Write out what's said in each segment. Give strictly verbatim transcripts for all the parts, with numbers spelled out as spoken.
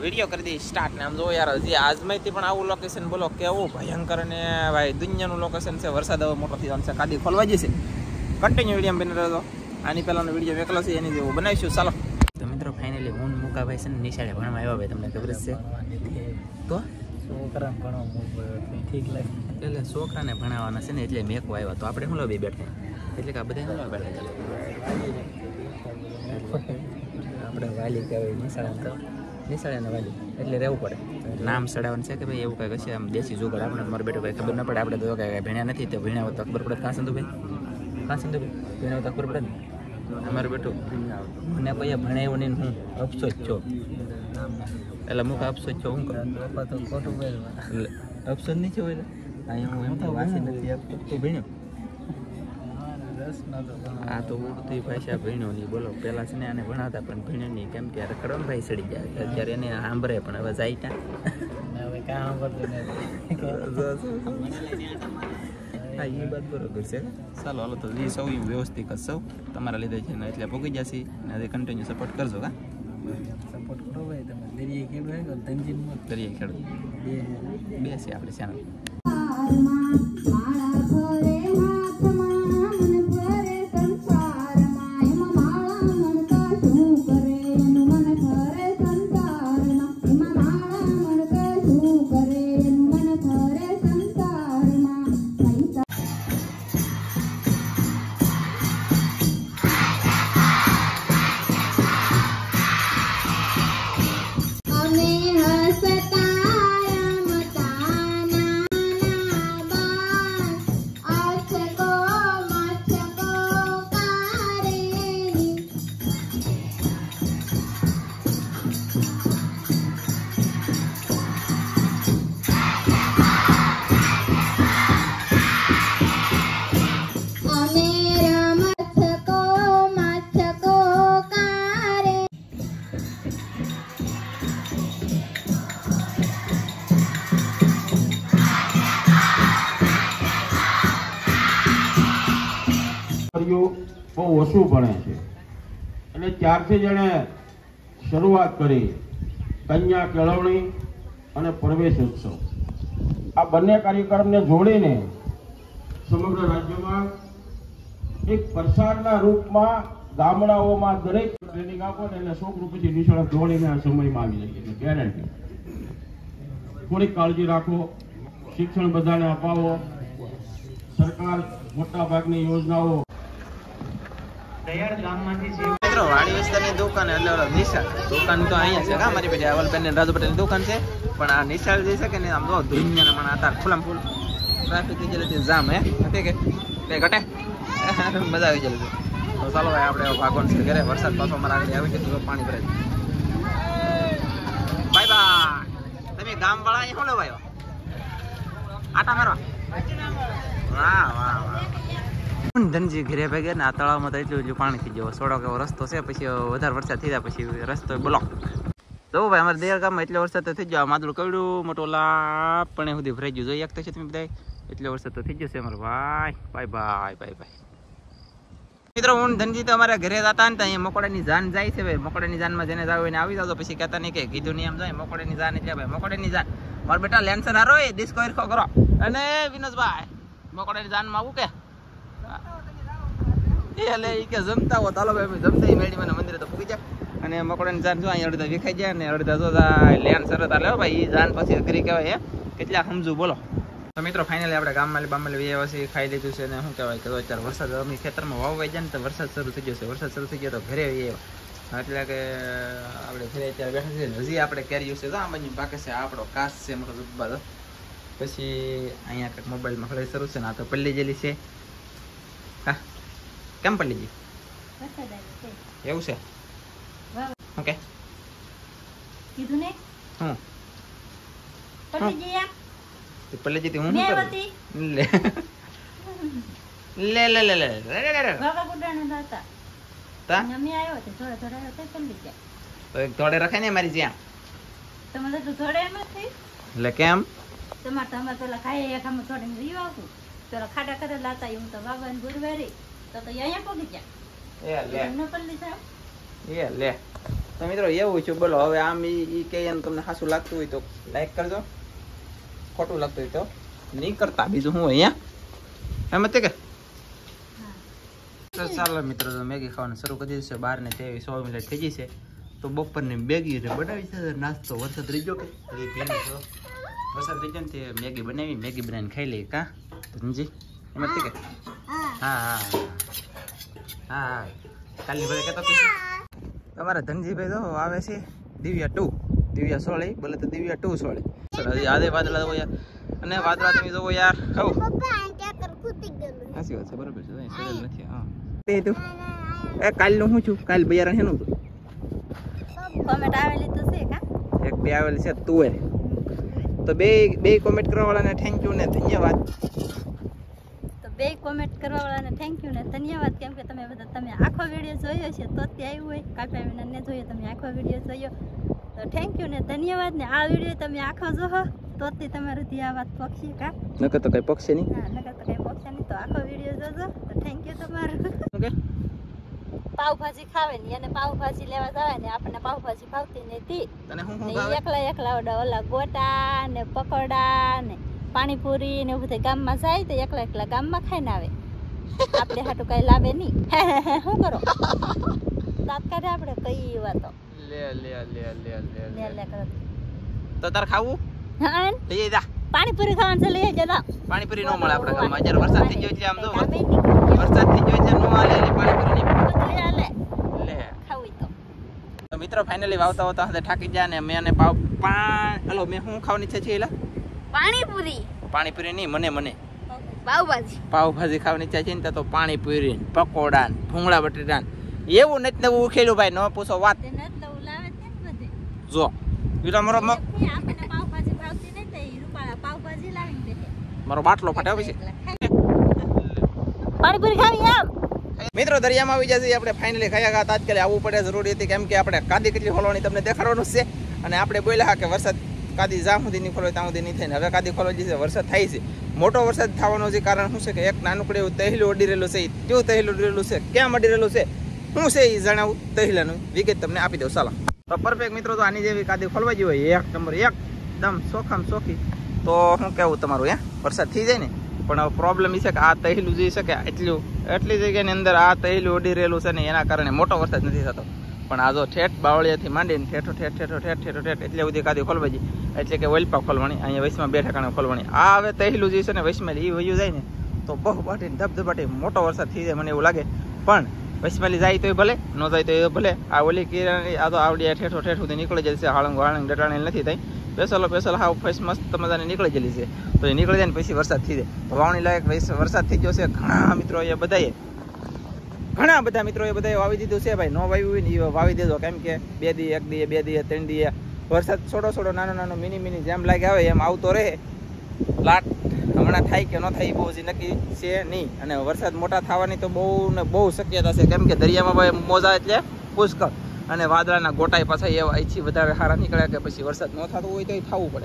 Video કરી દઈએ start ને આમ જો યાર હજી આજમાંથી પણ આવું લોકેશન બોલો કેવું ભયંકર ને ભાઈ દુનિયાનું લોકેશન છે. વરસાદ હવે મોટો થઈ જવાનો છે, કાદી ખોલવા જશે. કન્ટિન્યુ વિડીયો બની રહ્યો આની પહેલાનો વિડીયો વેકલો છે એની જેવું બનાવીશું. ચાલો તો મિત્રો ફાઇનલી હું મુકાભાઈ છે ને નિશાળે ભણવા આવ્યા ભાઈ, તમને ખબર છે તો છોકરાને ભણવા ઠીક લાગે એટલે છોકરાને ભણાવવાના છે ને એટલે મેકવા આવ્યા તો આપણે શું લો બે બેઠા એટલે કે આ બધા શું બેઠા ચાલો આપણે વાલી કહેવાય નિશાળે તો નિશાળે વાલી એટલે રહેવું પડે. નામ ચડાવવાનું છે કે ભાઈ એવું કંઈક હશે આમ દેશી જુગાડ. આપણે મારો બેટો ભાઈ ખબર ન પડે, આપણે તો કાંઈ ભણ્યા નથી તો ભણ્યા હોત તો ખબર પડે. કાં સંધુભાઈ કાં સંધુભાઈ ભણ્યા હોત તો ખબર પડે ને. અમારું બેટું મને કોઈ ભણાવ્યું નહીં, હું અફસોસ છો એટલે મુખ અફસોસ છો હું કરું તો ખોટું એટલે અફસોસ નહીં છો એટલે અહીંયા હું એમ તો વાંચી નથી આપતો તું ભણ્યો આ તો ઉડતી ભાષા ભણ્યો નહીં બોલો. પહેલાં છે ને આને ભણાવતા પણ ભણ્યો નહીં કેમ કે રખડવાનું ભાઈ સડી જાય અત્યારે એને સાંભળે પણ હવે જાય ત્યાં હવે કાં હા એ વાત બરોબર છે. ચાલો હાલો તો એ સૌ વ્યવસ્થિત જ સૌ તમારા લીધે છે ને એટલે ભોગી જશે ને હજી કન્ટિન્યુ સપોર્ટ કરજો. કા સપોર્ટ કરો ભાઈ તમે. દરિયાઈ ખેડૂત ધનજીમાં દરિયાઈ ખેડૂત બે છે આપણે ચેનલ. બહુ ઓછું ભણે છે અને ત્યારથી જેણે શરૂઆત કરી કન્યા કેળવણી અને પ્રવેશ ઉત્સવ આ બંને કાર્યક્રમને જોડીને સમગ્ર રાજ્યમાં એક પ્રસારના રૂપમાં ગામડાઓમાં દરેક ટ્રેનિંગ આપો ને એટલે સો રૂપિયાથી નિશાળા જોડીને આ સમયમાં આવી જઈએ એટલે ગેરંટી. થોડીક કાળજી રાખો, શિક્ષણ બધાને અપાવો. સરકાર મોટા ભાગની યોજનાઓ મિત્રો વાડી વિસ્તારની દુકાન એટલે નિશાળ દુકાન તો અહીંયા છે. કા મારી બેટી અવલબેન રાજુ પટેલની દુકાન છે પણ આ નિશાળ જે છે કે ને આમ જો દુનિયાના મને અત્યારે ફૂલમ ફૂલ ટ્રાફિક થઈ ગયેલી જામ હે નથી કે તે ઘટે મજા આવી ગયેલી છે. તો ચાલો ભાઈ આપણે ભાગવાનું છે ઘરે. વરસાદ પાછો અમારા આગળ આવી ગયો તો પાણી ભરાય. Bye bye. તમે ગામ વાળા અહીં શું લેવા આવ્યો? આટા મારવા? વાહ વાહ વાહ. ધનજી ઘરે ભેગે ને આ તળાવમાં તો એટલું એટલું પાણી થઈ ગયો. સોડો કેવો રસ્તો છે પછી વધારે વરસાદ થઈ જાય પછી રસ્તો બ્લોક. જો ભાઈ અમારે દેર ગામમાં એટલો વરસાદ તો થઈ ગયો. માદળું કવડું મોટો લાપ પણ સુધી ભરાઈ ગયું. જોઈ શકતા છો તમે બધા એટલો વરસાદ તો થઈ જશે અમારે ભાઈ. Bye bye bye bye. મિત્રો હું ધનજી તો અમારા ઘરે જતા ને તો અહીંયા મકોડાની જાન જાય છે ભાઈ. મકોડાની જાનમાં જેને જાવ એને આવી જાવ પછી કહેતા નહીં કે કીધું નહીં એમ જાય. મકોડાની જાન એટલે ભાઈ મકોડાની જાન. મારા બેટા લેન્સર હારો એ ડિસ્કો ઈરખો કરો અને વિનોદભાઈ મકોડાની જાનમાં આવું કે એટલે એ કે જમતા હો ચાલો ભાઈ જમતા મેળી મને મંદિરે તો પૂકી જાય અને મકોડાની જાન જો અહીંયા અડધા વિખાઈ જાય ને અડધા જો લેન સરત હાલે ભાઈ એ જાન પછી અઘરી કહેવાય હે કેટલા સમજુ બોલો. તો મિત્રો ફાઇનલી આપણે ગામમાં બામમાં વ્યવસ્થિત ખાઈ લીધું છે ને શું કહેવાય કે અત્યારે વરસાદ અમે ખેતરમાં વાવવાઈ જાય ને તો વરસાદ શરૂ થઈ જશે. વરસાદ શરૂ થઈ ગયો તો ઘરે એટલે કે આપણે ઘરે અત્યારે બેઠા છીએ હજી આપણે કેરીઓ છે આ બાજુ પાકે છે. આપણો કાસ છે મોટો જબ્બર. પછી અહીંયા કંઈક મોબાઈલમાં ખરી શરૂ છે ને આ તો પલ્લી જેલી છે. હા કેમ પલ્લી જી એવું છે ઓકે કીધું ને હું પલ્લી જી પલ્લી જી હું શું કરું લે લે લે લે લે બાબા ગુડાને દાતા તા અમે આવ્યો તો થોડા થોડા આવ્યો તો પલ્લી જા તો એક થોડે રખાય ને મારી જ્યાં તમારે તો થોડે એમ જ થઈ એટલે કેમ તમારે તમારે પેલા ખાઈ એક આમ થોડે રીવ આવું પેલા ખાડા કરે લાતા હું તો બાબાને ગુરુવારે તો તો અહીંયા પગી જા એ લે ન પલ્લી સાહેબ એ લે તો મિત્રો એવું છે બોલો. હવે આમ ઈ કે એમ તમને સાચું લાગતું હોય તો લાઈક કરજો, ખોટું લાગતું હોય તો નહીં કરતા. બીજું શું અહીંયા એમ જ કે ચાલો મિત્રો મેગી ખાવાનું શરૂ કરી દીધું છે. બાર ને ત્રેવીસ સો મિનિટ થઈ ગઈ છે. તો બપોરની મેગી બનાવી છે નાસ્તો. વરસાદ રહી ગયો કે વરસાદ રહી ગયો ને તે મેગી બનાવી મેગી બનાવીને ખાઈ લઈએ. કા ધનજી એમ જ કે હા હા હા હા કાલની ભલે કહેતો કે તમારા ધનજીભાઈ તો આવે છે દિવ્યા ટુ દિવ્યા સોળી બોલે તો દિવ્યા ટુ સોળી. હજી આધે વાદળા જોવો યાર, અને વાદળા તમે જોવો યાર. ખાવ સાચી વાત છે, બરોબર છે. સરળ નથી. હા તે તું એ કાલનું શું છું? કાલ બિયારણ શેનું હતું? કોમેન્ટ આવેલી તો છે કા એક બે આવેલી છે તુવેર. તો બે બે કોમેન્ટ કરવા વાળાને થેન્ક યુ ને ધન્યવાદ. તો બે કોમેન્ટ કરવા વાળાને થેન્ક યુ ને ધન્યવાદ, કેમ કે તમે બધા તમે આખો વિડીયો જોયો છે તો તે આવ્યું હોય. કાલપા વિનાને જોયો તમે આખો વિડીયો જોયો તો થેન્ક યુ ને ધન્યવાદ. ને આ વિડીયો તમે આખો જોહો તો તે તમારું થી આ વાત પક્ષી કા નકર તો કઈ પક્ષે નહીં. હા નકર તો કઈ પક્ષી નહીં. તો આખો વિડીયો જોજો તો થેન્ક યુ તમારું. ઓકે પાવભાજી ખાવે ને એને પાવભાજી લેવા જવાય ને આપણને પાવભાજી ભાવતી નથી. તને હું ને હું ભાવે? એકલા એકલા ઓલા ઓલા ગોટા ને પકોડા ને પાણીપુરી ને એવું બધું ગામમાં જાય તો એકલા એકલા ગામમાં ખાઈને આવે. આપણે હાટું કઈ લાવે નહીં. શું કરો તાત્કાલિક આપણે કઈ વાતો લે લે લે લે લે લે લે કરો. તો તાર ખાવું હા લઈ જા. પાણીપુરી ખાવાનું છે લઈ જતા. પાણીપુરી નો મળે આપણે ગામમાં. અત્યારે વરસાદ થઈ ગયો એટલે આમ જો કામે નહીં. વરસાદ થઈ ગયો એટલે નો હાલે એટલે પાણીપુરી નહીં બધું હાલે લે. ખાવું તો તો મિત્રો ફાઇનલી વાવતા વાવતા હાથે થાકી ગયા ને મેં અને પાવ પા હલો મેં શું ખાવાની ઈચ્છા છે એલા? પાણીપુરી પાણીપુરી નહીં મને મને પાવભાજી પાવભાજી ખાવાની ઈચ્છા છે ને તો પાણીપુરી ને પકોડા ને ભૂંગળા બટેટા ને એવું નથી નવું ઉખેલું ભાઈ. ન પૂછો વાત. તે નત લઉં લાવે છે ને બધે. જો વીરા મારો મ- એ આપણને પાવભાજી ભાવતી નહીં તો એ રૂપાળા પાવભાજી લાવીને દે. મારો બાટલો ફાટ્યો પછી. પાણીપુરી ખાવી એમ. મિત્રો દરિયામાં આવી જશે આપણે ફાઇનલી ખાયા ગયા. તાત્કાલિક આવવું પડે જરૂરી હતી, કેમ કે આપણે કાદી કેટલી ખોલવાની તમને દેખાડવાનું છે. અને આપણે બોલ્યા કે વરસાદ કાદી જ્યાં સુધી નહીં ખોલવાય ત્યાં સુધી નહીં થાય ને હવે કાદી ખોલવા જશે. વરસાદ થાય છે, મોટો વરસાદ થવાનો છે. કારણ શું છે કે એક નાનકડું એવું તહેલું અડી રહેલું છે. કેવું તહેલું અડી રહેલું છે, ક્યાં અડી રહેલું છે, શું છે એ જણાવું. તહેલાનું વિગત તમને આપી દઉં. ચાલો તો પરફેક્ટ મિત્રો. તો આની જેવી કાદી ખોલવા જેવી હોય એક નંબર એકદમ સોખામ સોખી. તો શું કહેવું તમારું હે વરસાદ થઈ જાય ને. પણ પ્રોબ્લેમ એ છે કે આ તહેલું જે છે કે એટલું એટલી જગ્યાની અંદર આ તહેલું ઉડી રહેલું છે ને એના કારણે મોટો વરસાદ નથી થતો. પણ આ જો ઠેઠ બાવળિયાથી માંડીને ઠેઠો ઠેઠ ઠેઠો ઠેઠ ઠેઠો ઠેઠ એટલે બધી કાદી ખોલવાજી એટલે કે વલપા ખોલવાની. અહીંયા વૈશમાં બે ઠેકાણે ખોલવાની. આ હવે તહેલું જે છે ને વૈશમાલી એ વયું જાય ને તો બહુ બાટીને ધબધબાટી મોટો વરસાદ થઈ જાય મને એવું લાગે. પણ વૈશમાલી જાય તો ભલે, ન જાય તો એ ભલે. આ ઓલી કિરણ આ તો આવડી ઠેઠો ઠેઠ સુધી નીકળી જાય છે. હાળંગ હાળંગ ડટાણી નથી થઈ. પેસલો પેસલ હાવ ફેસ મસ્ત મજાની નીકળી ગયેલી છે. તો એ નીકળી જાય ને પછી વરસાદ થઈ જાય. તો વાવણી લાયક વરસાદ થઈ ગયો છે. ઘણા મિત્રો એ બધાએ ઘણા બધા મિત્રો એ બધાએ વાવી દીધું છે ભાઈ. ન વાવ્યું હોય ને એ વાવી દેજો, કેમ કે બે દી એક દી બે દી ત્રણ દી વરસાદ છોડો છોડો નાનો નાનો મિની મિની જેમ લાગે આવે એમ આવતો રહે. લાટ હમણાં થાય કે ન થાય એ બહુ જ નક્કી છે નહીં. અને વરસાદ મોટા થવાની તો બહુ ને બહુ શક્યતા છે, કેમ કે દરિયામાં ભાઈ મોજા એટલે પુષ્કળ અને વાદળાના ગોટાઈ પાછા એવા અહીંથી વધારે સારા નીકળ્યા કે પછી વરસાદ ન થતો હોય તો એ થવું પડે.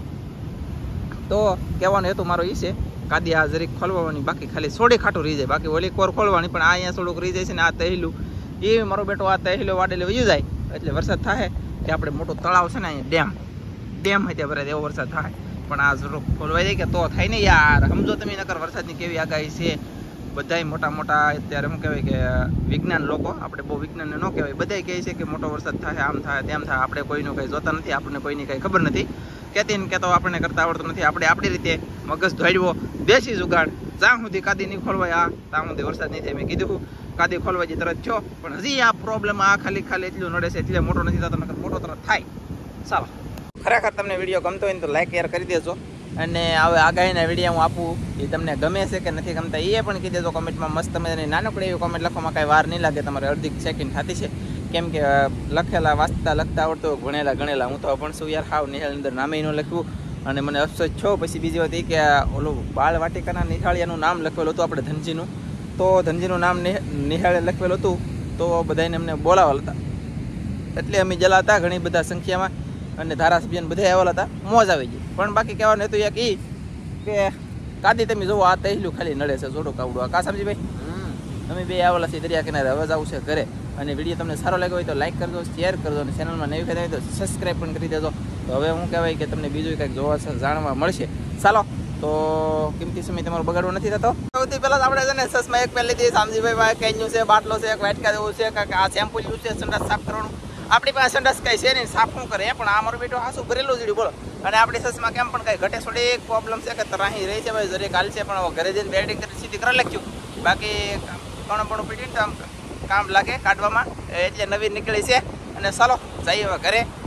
તો કહેવાનો હેતુ મારો એ છે કાદી આ જરીક ખોલવાની, બાકી ખાલી સોડી ખાટું રહી જાય. બાકી ઓલી કોર ખોલવાની પણ આ અહીંયા થોડુંક રહી જાય છે ને આ તહેલું એ મારો બેટો આ તહેલું વાડેલું વયું જાય એટલે વરસાદ થાય કે આપણે મોટું તળાવ છે ને અહીંયા ડેમ ડેમ હોય ત્યાં ભરે એવો વરસાદ થાય. પણ આ જરૂર ખોલવાઈ જાય કે તો થાય ને યાર. સમજો તમે નકર વરસાદની કેવી આગાહી છે. બધાય મોટા મોટા અત્યારે શું કહેવાય કે વિજ્ઞાન લોકો, આપણે બહુ વિજ્ઞાનને ન કહેવાય, બધાય કહે છે કે મોટો વરસાદ થાય, આમ થાય તેમ થાય. આપણે કોઈનું કંઈ જોતા નથી, આપણને કોઈની કંઈ ખબર નથી. કહેતી ને કહેતો આપણને કરતા આવડતું નથી. આપણે આપણી રીતે મગજ ધોડવો દેશી જુગાડ. જ્યાં સુધી કાદી નહીં ખોલવાય આ ત્યાં સુધી વરસાદ નહીં થાય. મેં કીધું કાદી ખોલવા જે તરત છો, પણ હજી આ પ્રોબ્લેમ આ ખાલી ખાલી એટલું નડે છે એટલે મોટો નથી થતો, નકર મોટો તરત થાય. ચાલો ખરેખર તમને વિડીયો ગમતો હોય ને તો લાઈક યાર કરી દેજો. અને હવે આગાહીના વિડીયો હું આપું એ તમને ગમે છે કે નથી ગમતા એ પણ કહી દેજો કોમેન્ટમાં. મસ્ત તમે નાનકડી એવી કોમેન્ટ લખવામાં કાંઈ વાર નહીં લાગે. તમારે અડધી સેકન્ડ થતી છે, કેમ કે લખેલા વાંચતા લખતા આવડતો ભણેલા ગણેલા હું તો પણ શું યાર હાવ નિહાળ અંદર નામે ન લખ્યું. અને મને અફસોસ છો પછી બીજી વાત એ કે ઓલું બાળ વાટિકાના નિહાળિયાનું નામ લખેલું હતું આપણે ધનજીનું. તો ધનજીનું નામ નિહાળે લખેલું હતું તો બધાને અમને બોલાવેલ હતા એટલે અમે જલાતા ઘણી બધા સંખ્યામાં અને ધારાસભ્યને બધા આવેલા હતા. મોજ આવી ગઈ. પણ બાકી કહેવાનું હતું એક એ કે કાદી તમે જોવો આ તહેલું ખાલી નડે છે જોડું કાવડું આ કા સમજી ભાઈ. અમે બે આવેલા છીએ દરિયા કિનારે. હવે જ આવશે ઘરે. અને વિડીયો તમને સારો લાગ્યો હોય તો લાઈક કરજો, શેર કરજો અને ચેનલમાં નવી ફેર હોય તો સબસ્ક્રાઈબ પણ કરી દેજો. તો હવે હું કહેવાય કે તમને બીજું કંઈક જોવા જાણવા મળશે. ચાલો તો કિંમતી સમય તમારો બગાડવો નથી થતો. સૌથી પહેલાં આપણે છે ને સસમાં એક પહેલી હતી શામજીભાઈ કેન્યુ છે, બાટલો છે, એક વાટકા જેવું છે, કાંઈક આ શેમ્પુ જેવું છે સંડાસ સાફ કરવાનું. આપણી પાસે સંડાસ કઈ છે નહીં, સાફ શું કરે પણ આ મારો બેટો હાસું ભરેલું જ બોલો. અને આપણી સસમાં કેમ પણ કઈ ઘટે થોડી એક પ્રોબ્લેમ છે કે તરાહી રહી છે ભાઈ, જરીક હાલ છે પણ ઘરે જઈને બેટિંગ કરી સીધી કરી લખ્યું. બાકી ઘણું પણ પીટીને તો આમ કામ લાગે કાઢવામાં, એટલે નવી નીકળી છે. અને ચાલો જઈએ હવે ઘરે.